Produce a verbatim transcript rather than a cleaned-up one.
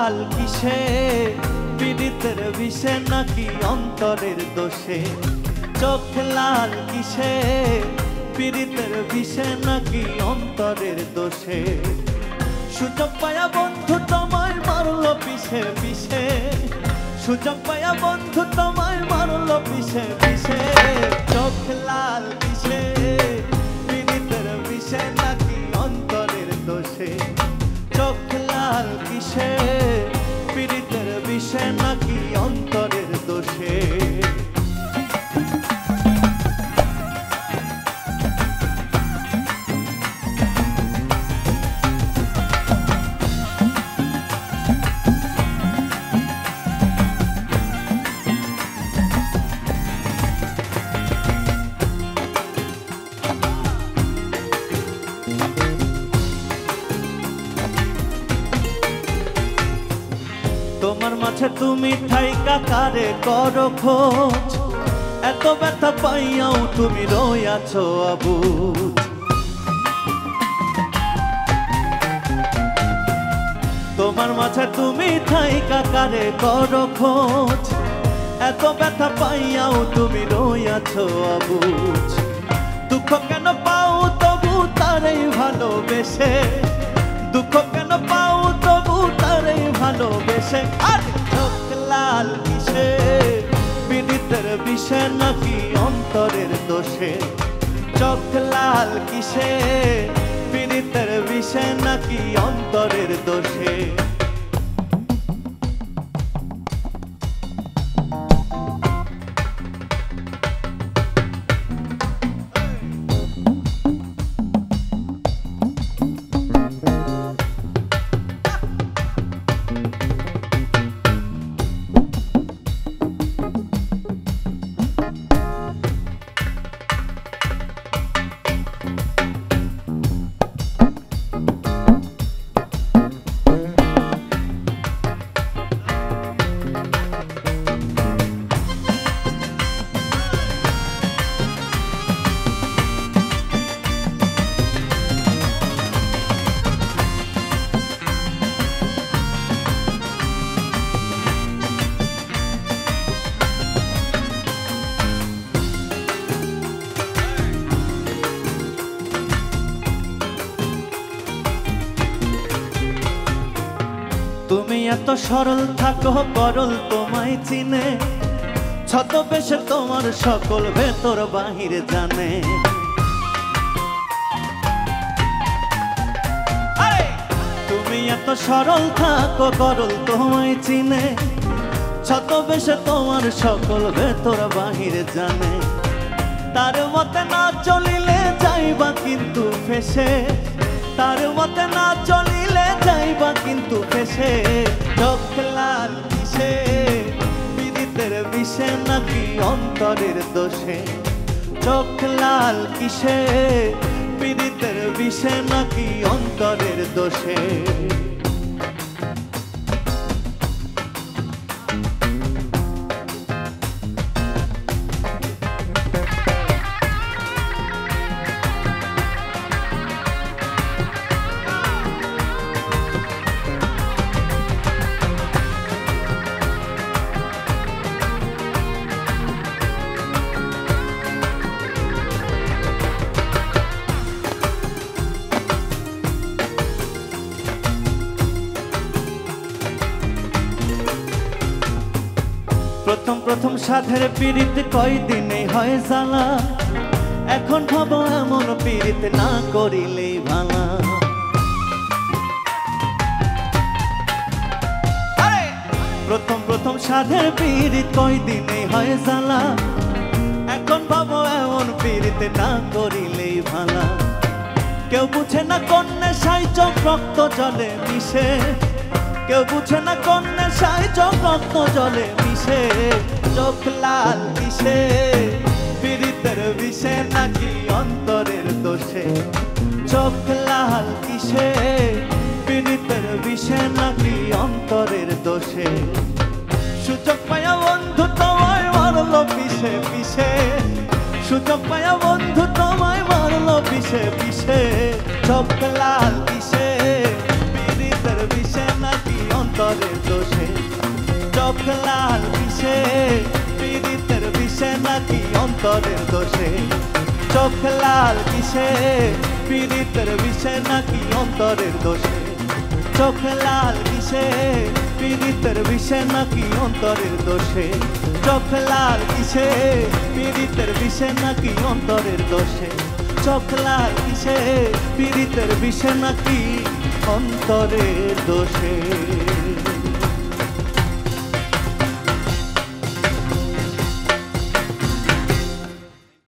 লাল কিসে পীড়িতের বিষে নাকি অন্তরের দোষে চোখ লাল কিসে পীড়িতের বিষে নাকি অন্তরের দোষে সুযোগ পায়া বন্ধু তোমায় মারলো পিছে পিছে সুযোগ পায়া বন্ধু তোমায় মারলো পিছে পিছে চোখ লাল কিসে পীড়িতের বিষে নাকি অন্তরের দোষে চোখ লাল কিসে পীড়িতের বিষে নাকি অন্তরের দোষে তোমার মাঝে তুমি থাইকা কারে করো খোঁজ এত ব্যথা পাইয়াও তুমি রইয়াছো অবুঝ তোমার মাঝে তুমি থাইকা কারে করো খোঁজ এত ব্যথা পাইয়াও তুমি রইয়াছো অবুঝ দুঃখ কেন পাও তবু তারই ভালোবেসে দুঃখ কেন পাও তবু তারই ভালোবেসে আর চোখ লাল কিসে পীড়িতের বিষে নাকি অন্তরের দোষে চোখ লাল কিসে পীড়িতের বিষে নাকি অন্তরের দোষে তুমি এত সরল থাকো করল তোমায় চিনে ছদ্মবেশে তোমার সকল ভেতর বাহির জানে তুমি এত সরল থাকো করল তোমায় চিনে ছদ্মবেশে তোমার সকল ভেতর বাহির জানে তার মতে না চলিলে যাইবা কিন্তু ফেসে তার মতে না চলিলে যাইবা কিন্তু ফেসে চোখ লাল কিসে পীড়িতের বিষে নাকি অন্তরের দোষে চোখ লাল কিসে পীড়িতের বিষে নাকি অন্তরের দোষে প্রথম প্রথম সাধের পীড়িত কয়দিনে হয় জ্বালা এখন ভাবো এমন পীড়িত না করিলেই ভালা প্রথম প্রথম সাধের পীড়িত কয়দিনে হয় জ্বালা এখন ভাবো এমন পীড়িত না করিলেই ভালা কেউ বুঝে না কন্যা সাই চোখ রক্ত জলে মিশে কেউ বুঝে না কন্যা সাই চোখ রক্ত জলে মিশে চোখ লাল কিসে পীড়িতের বিষে নাকি অন্তরের দোষে চোখ লাল কিসে পীড়িতের বিষে নাকি অন্তরের দোষে সুযোগ পায়া বন্ধু তোমায় মারলো পিছে পিছে সুযোগ পায়া বন্ধু তোমায় মারলো পিছে পিছে চোখ লাল কিসে পীড়িতের বিষে নাকি অন্তরের চোখ লাল কিসে পীড়িতের বিষে নাকি অন্তরের দোষে চোখ লাল কিসে পীড়িতের বিষে নাকি অন্তরের দোষে চোখ লাল কিসে পীড়িতের বিষে নাকি অন্তরের দোষে চোখ লাল কিসে পীড়িতের বিষে নাকি অন্তরের দোষে চোখ লাল কিসে পীড়িতের বিষে নাকি অন্তরের দোষে।